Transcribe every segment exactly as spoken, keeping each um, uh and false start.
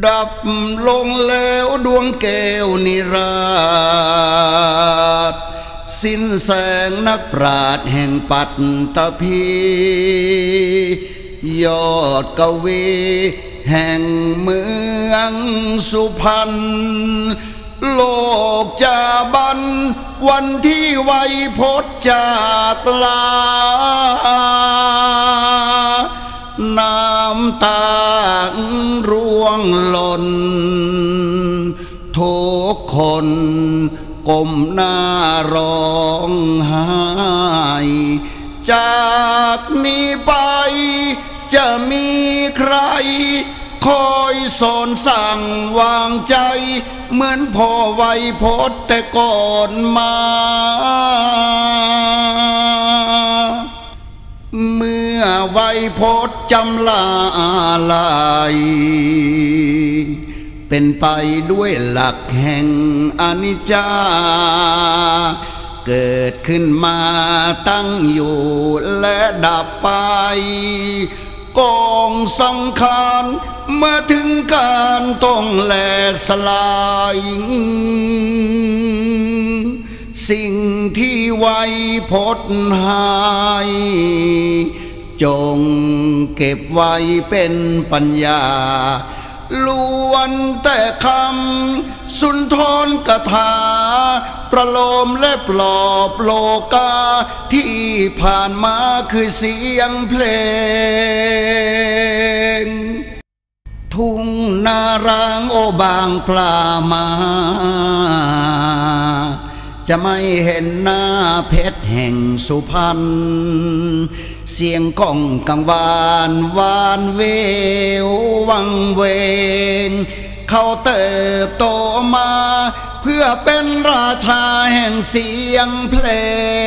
ดับลงแล้วดวงแก้วนิราศสิ้นแสงนักปราชญ์แห่งปัตตภียอดกวีแห่งเมืองสุพรรณโลกจะบันวันที่ไวยพจน์จากลาน้ำตาร่วงหล่นทุกคนก้มหน้าร้องไห้จากนี้ไปจะมีใครคอยสอนสั่งวางใจเหมือนพ่อไวยพจน์แต่ก่อนมาเมื่อไวยพจน์จำลาลายเป็นไปด้วยหลักแห่งอนิจจาเกิดขึ้นมาตั้งอยู่และดับไปกองสังขารเมื่อถึงการต้องแหลกสลายสิ่งที่ไวยพจน์ให้จงเก็บไว้เป็นปัญญาล้วนแต่คำสุนทรกถาประโลมและปลอบโลกาที่ผ่านมาคือเสียงเพลงทุ่งนารางโอบางปลามาจะไม่เห็นหน้าเพชรแห่งสุพรรณเสียงก้องกังวานวานเวววังเวงเขาเติบโตมาเพื่อเป็นราชาแห่งเสียงเพล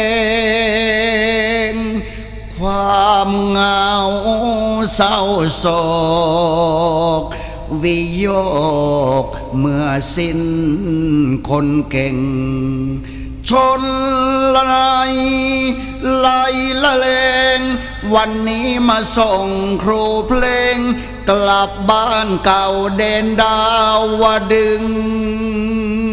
งความเหงาเศร้าโศกวิโยคเมื่อสิ้นคนเก่งชนละไลไล่ละเลงวันนี้มาส่งครูเพลงกลับบ้านเก่าเด่นดาวดึง